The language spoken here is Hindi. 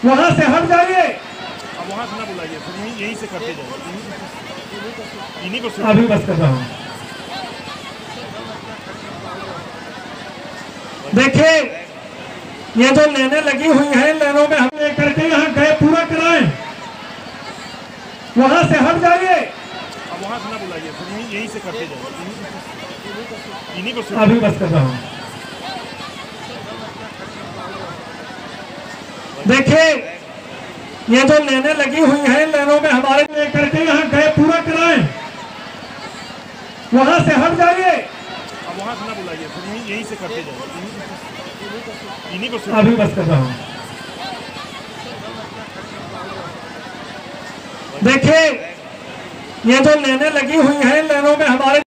वहां से हट जाइए। अब वहां से ना बुलाइए सर, यहीं से करते जाइए, इन्हीं को अभी बस कर रहा हूँ। देखिए ये जो लेने लगी हुई हैं, लेनों में हम लेकर के यहाँ गए पूरा कराएं। वहां से हट जाइए। अब वहां से ना बुलाइए सर, यहीं से करते जाइए, इन्हीं को अभी बस कर रहा हूँ। देखिए ये जो लेने लगी हुई हैं, लेनों में हमारे लेकर के यहाँ गए पूरा कराएं। वहां से हट जाइए। अब वहां से ना बुलाइए सर, यहीं से करते जाइए, इन्हीं को अभी बस कर रहा हूँ। देखिए ये जो लेने लगी हुई हैं, लेनों में हमारे